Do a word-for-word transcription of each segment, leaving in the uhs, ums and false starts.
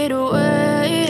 fade away.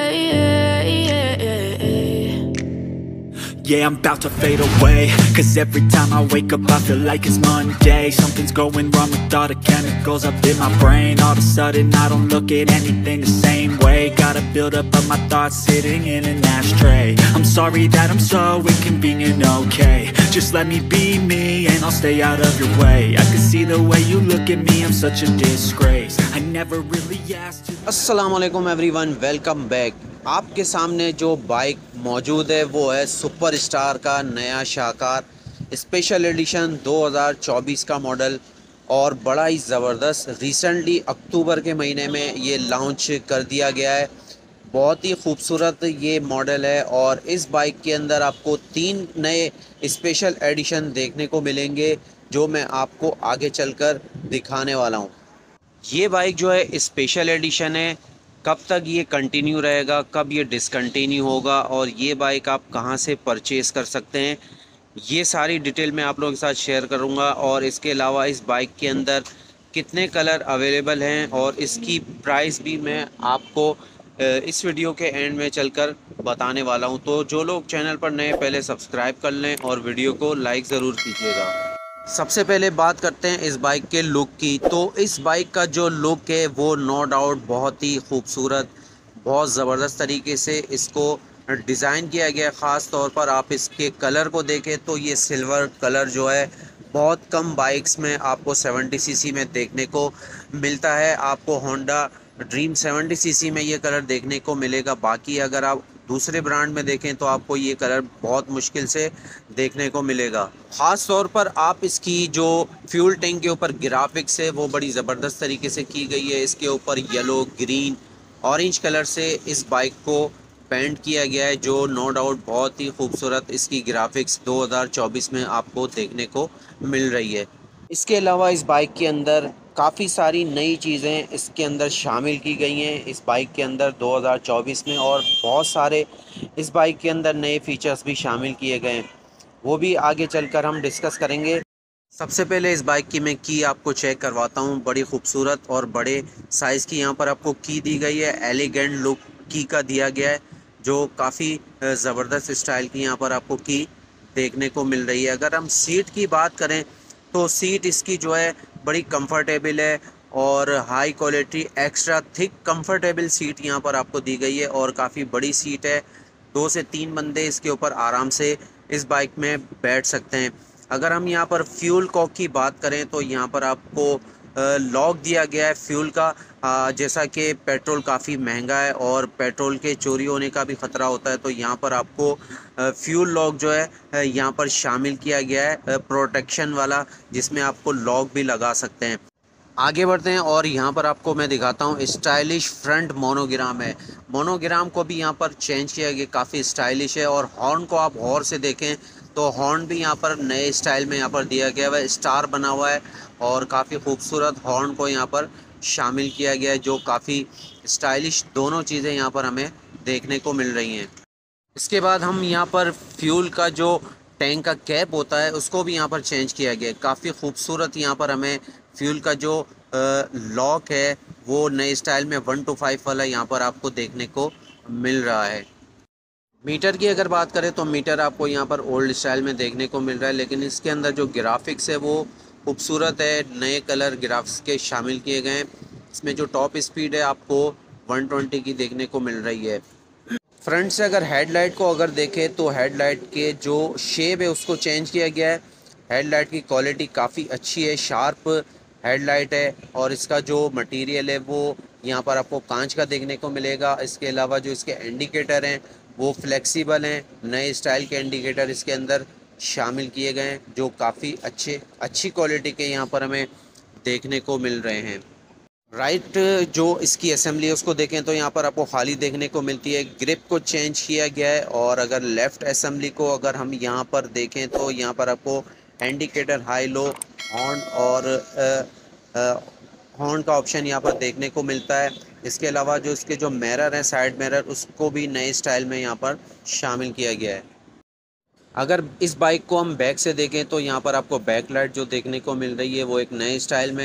Yeah, I'm about to fade away. Cause every time I wake up I feel like it's Monday. Something's going wrong with all the chemicals up in my brain. All of a sudden I don't look at anything the same way. Gotta build up of my thoughts sitting in an ashtray. I'm sorry that I'm so inconvenient, okay. Just let me be me and I'll stay out of your way. I can see the way you look at me, I'm such a disgrace. I never really asked you. अस्सलाम वालेकुम everyone, welcome back. आपके सामने जो bike मौजूद है वो है super star का नया शाहकार स्पेशल एडिशन दो हज़ार चौबीस का मॉडल, और बड़ा ही ज़बरदस्त रिसेंटली अक्टूबर के महीने में ये लॉन्च कर दिया गया है। बहुत ही खूबसूरत ये मॉडल है और इस बाइक के अंदर आपको तीन नए स्पेशल एडिशन देखने को मिलेंगे जो मैं आपको आगे चलकर दिखाने वाला हूँ। ये बाइक जो है स्पेशल एडिशन है, कब तक ये कंटिन्यू रहेगा, कब ये डिसकंटिन्यू होगा और ये बाइक आप कहां से परचेज़ कर सकते हैं, ये सारी डिटेल मैं आप लोगों के साथ शेयर करूंगा। और इसके अलावा इस बाइक के अंदर कितने कलर अवेलेबल हैं और इसकी प्राइस भी मैं आपको इस वीडियो के एंड में चलकर बताने वाला हूं। तो जो लोग चैनल पर नए पहले सब्सक्राइब कर लें और वीडियो को लाइक ज़रूर कीजिएगा। सबसे पहले बात करते हैं इस बाइक के लुक की। तो इस बाइक का जो लुक है वो नो डाउट बहुत ही खूबसूरत, बहुत ज़बरदस्त तरीके से इसको डिज़ाइन किया गया है। ख़ास तौर पर आप इसके कलर को देखें तो ये सिल्वर कलर जो है बहुत कम बाइक्स में आपको सत्तर सीसी में देखने को मिलता है। आपको होंडा ड्रीम सत्तर सीसी में ये कलर देखने को मिलेगा। बाकी अगर आप दूसरे ब्रांड में देखें तो आपको ये कलर बहुत मुश्किल से देखने को मिलेगा। ख़ास तौर पर आप इसकी जो फ्यूल टैंक के ऊपर ग्राफिक्स है वो बड़ी ज़बरदस्त तरीके से की गई है। इसके ऊपर येलो, ग्रीन, ऑरेंज कलर से इस बाइक को पेंट किया गया है जो नो डाउट बहुत ही खूबसूरत इसकी ग्राफिक्स दो हज़ार चौबीस में आपको देखने को मिल रही है। इसके अलावा इस बाइक के अंदर काफ़ी सारी नई चीज़ें इसके अंदर शामिल की गई हैं इस बाइक के अंदर दो हज़ार चौबीस में, और बहुत सारे इस बाइक के अंदर नए फीचर्स भी शामिल किए गए हैं, वो भी आगे चलकर हम डिस्कस करेंगे। सबसे पहले इस बाइक की मैं की आपको चेक करवाता हूँ। बड़ी खूबसूरत और बड़े साइज़ की यहाँ पर आपको की दी गई है। एलिगेंट लुक की का दिया गया है जो काफ़ी ज़बरदस्त स्टाइल की यहाँ पर आपको की देखने को मिल रही है। अगर हम सीट की बात करें तो सीट इसकी जो है बड़ी कंफर्टेबल है और high quality extra thick comfortable seat यहाँ पर आपको दी गई है और काफ़ी बड़ी सीट है। दो से तीन बंदे इसके ऊपर आराम से इस बाइक में बैठ सकते हैं। अगर हम यहाँ पर फ्यूल कॉक की बात करें तो यहाँ पर आपको लॉक दिया गया है फ्यूल का। आ, जैसा कि पेट्रोल काफ़ी महंगा है और पेट्रोल के चोरी होने का भी ख़तरा होता है, तो यहाँ पर आपको फ्यूल लॉक जो है यहाँ पर शामिल किया गया है प्रोटेक्शन वाला, जिसमें आपको लॉक भी लगा सकते हैं। आगे बढ़ते हैं और यहाँ पर आपको मैं दिखाता हूँ स्टाइलिश फ्रंट मोनोग्राम है। मोनोग्राम को भी यहाँ पर चेंज किया गया, काफ़ी स्टाइलिश है। और हॉर्न को आप गौर से देखें तो हॉर्न भी यहाँ पर नए स्टाइल में यहाँ पर दिया गया है, स्टार बना हुआ है और काफ़ी खूबसूरत हॉर्न को यहाँ पर शामिल किया गया है जो काफ़ी स्टाइलिश दोनों चीज़ें यहाँ पर हमें देखने को मिल रही हैं। इसके बाद हम यहाँ पर फ्यूल का जो टैंक का कैप होता है उसको भी यहाँ पर चेंज किया गया है। काफ़ी खूबसूरत यहाँ पर हमें फ्यूल का जो लॉक है वो नए स्टाइल में वन टू फाइव वाला यहाँ पर आपको देखने को मिल रहा है। मीटर की अगर बात करें तो मीटर आपको यहाँ पर ओल्ड स्टाइल में देखने को मिल रहा है, लेकिन इसके अंदर जो ग्राफिक्स है वो खूबसूरत है। नए कलर ग्राफिक्स के शामिल किए गए हैं। इसमें जो टॉप स्पीड है आपको एक सौ बीस की देखने को मिल रही है। फ्रंट से अगर हेडलाइट को अगर देखें तो हेडलाइट के जो शेप है उसको चेंज किया गया है। हेडलाइट की क्वालिटी काफ़ी अच्छी है, शार्प हेडलाइट है और इसका जो मटेरियल है वो यहाँ पर आपको कांच का देखने को मिलेगा। इसके अलावा जो इसके इंडिकेटर हैं वो फ्लेक्सिबल हैं। नए स्टाइल के इंडिकेटर इसके अंदर शामिल किए गए हैं जो काफ़ी अच्छे अच्छी क्वालिटी के यहाँ पर हमें देखने को मिल रहे हैं। राइट जो इसकी असेंबली है उसको देखें तो यहाँ पर आपको खाली देखने को मिलती है। ग्रिप को चेंज किया गया है। और अगर लेफ़्ट असेंबली को अगर हम यहाँ पर देखें तो यहाँ पर आपको इंडिकेटर, हाई लो, हॉर्न और हॉर्न का ऑप्शन यहाँ पर देखने को मिलता है। इसके अलावा जो इसके जो मिरर हैं, साइड मिरर, उसको भी नए स्टाइल में यहाँ पर शामिल किया गया है। अगर इस बाइक को हम बैक से देखें तो यहाँ पर आपको बैक लाइट जो देखने को मिल रही है वो एक नए स्टाइल में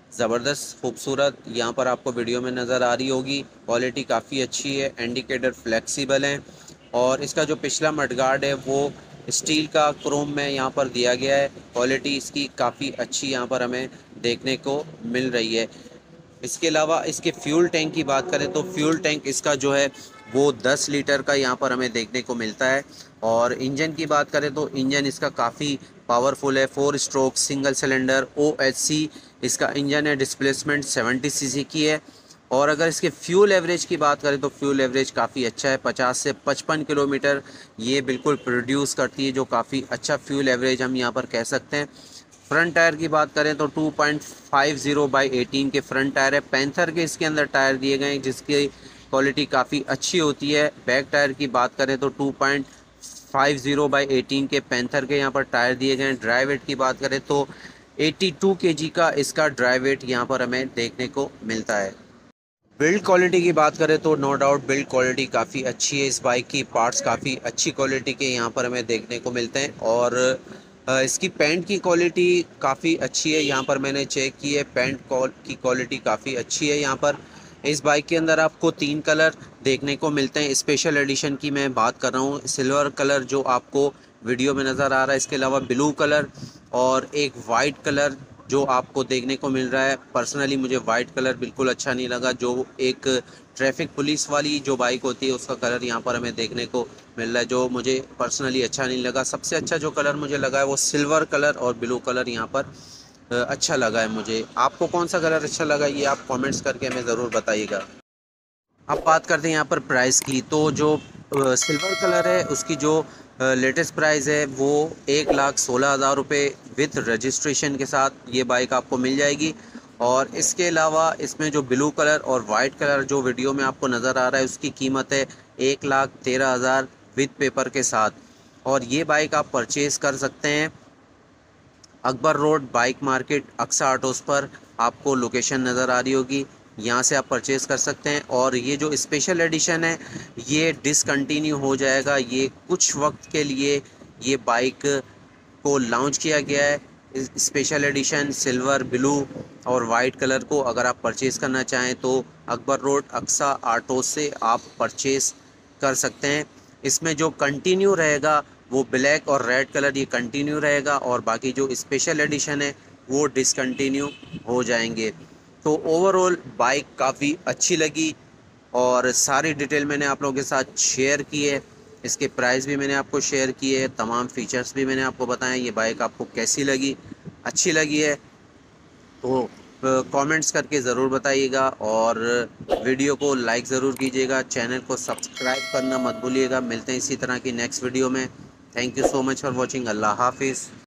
ज़बरदस्त खूबसूरत यहाँ पर आपको वीडियो में नज़र आ रही होगी। क्वालिटी काफ़ी अच्छी है, इंडिकेटर फ्लेक्सिबल हैं और इसका जो पिछला मडगार्ड है वो स्टील का क्रोम में यहाँ पर दिया गया है। क्वालिटी इसकी काफ़ी अच्छी यहाँ पर हमें देखने को मिल रही है। इसके अलावा इसके फ्यूल टैंक की बात करें तो फ्यूल टैंक इसका जो है वो दस लीटर का यहाँ पर हमें देखने को मिलता है। और इंजन की बात करें तो इंजन इसका काफ़ी पावरफुल है, four stroke single cylinder O H C इसका इंजन है, डिस्प्लेसमेंट सेवेंटी सी सी की है। और अगर इसके फ्यूल एवरेज की बात करें तो फ्यूल एवरेज काफ़ी अच्छा है, पचास से पचपन किलोमीटर ये बिल्कुल प्रोड्यूस करती है, जो काफ़ी अच्छा फ्यूल एवरेज हम यहाँ पर कह सकते हैं। फ्रंट टायर की बात करें तो two point five zero by eighteen के फ्रंट टायर है। पैंथर के इसके अंदर टायर दिए गए हैं जिसकी क्वालिटी काफ़ी अच्छी होती है। बैक टायर की बात करें तो two point five zero by eighteen के पैंथर के यहाँ पर टायर दिए गए हैं। ड्राइव वेट की बात करें तो बयासी केजी का इसका ड्राइव वेट यहाँ पर हमें देखने को मिलता है। बिल्ड क्वालिटी की बात करें तो नो डाउट बिल्ड क्वालिटी काफ़ी अच्छी है। इस बाइक की पार्ट्स काफ़ी अच्छी क्वालिटी के यहाँ पर हमें देखने को मिलते हैं और इसकी पेंट की क्वालिटी काफ़ी अच्छी है। यहाँ पर मैंने चेक की है, पेंट की क्वालिटी काफ़ी अच्छी है। यहाँ पर इस बाइक के अंदर आपको तीन कलर देखने को मिलते हैं। स्पेशल एडिशन की मैं बात कर रहा हूँ, सिल्वर कलर जो आपको वीडियो में नज़र आ रहा है, इसके अलावा ब्लू कलर और एक वाइट कलर जो आपको देखने को मिल रहा है। पर्सनली मुझे वाइट कलर बिल्कुल अच्छा नहीं लगा, जो एक ट्रैफिक पुलिस वाली जो बाइक होती है उसका कलर यहाँ पर हमें देखने को मिल रहा है, जो मुझे पर्सनली अच्छा नहीं लगा। सबसे अच्छा जो कलर मुझे लगा है वो सिल्वर कलर और ब्लू कलर यहाँ पर अच्छा लगा है मुझे। आपको कौन सा कलर अच्छा लगा ये आप कमेंट्स करके हमें ज़रूर बताइएगा। अब बात करते हैं यहाँ पर प्राइस की, तो जो सिल्वर कलर है उसकी जो लेटेस्ट प्राइस है वो एक लाख सोलह हज़ार रुपये विथ रजिस्ट्रेशन के साथ ये बाइक आपको मिल जाएगी। और इसके अलावा इसमें जो ब्लू कलर और वाइट कलर जो वीडियो में आपको नज़र आ रहा है उसकी कीमत है एक लाख तेरह हज़ार विथ पेपर के साथ। और ये बाइक आप परचेज़ कर सकते हैं Akbar road bike market Aksa autos पर, आपको लोकेशन नज़र आ रही होगी, यहाँ से आप परचेज़ कर सकते हैं। और ये जो स्पेशल एडिशन है ये डिसकंटिन्यू हो जाएगा, ये कुछ वक्त के लिए ये बाइक को लॉन्च किया गया है। स्पेशल एडिशन सिल्वर ब्लू और वाइट कलर को अगर आप परचेज़ करना चाहें तो अकबर रोड अक्सा ऑटो से आप परचेज़ कर सकते हैं। इसमें जो कंटिन्यू रहेगा वो ब्लैक और रेड कलर ये कंटिन्यू रहेगा और बाकी जो स्पेशल एडिशन है वो डिसकंटिन्यू हो जाएंगे। तो ओवरऑल बाइक काफ़ी अच्छी लगी और सारी डिटेल मैंने आप लोगों के साथ शेयर की है। इसके प्राइस भी मैंने आपको शेयर किए है, तमाम फीचर्स भी मैंने आपको बताया। ये बाइक आपको कैसी लगी, अच्छी लगी है तो कमेंट्स करके ज़रूर बताइएगा और वीडियो को लाइक ज़रूर कीजिएगा, चैनल को सब्सक्राइब करना मत भूलिएगा। मिलते हैं इसी तरह की नेक्स्ट वीडियो में। Thank you so much for watching. अल्लाह हाफिज़।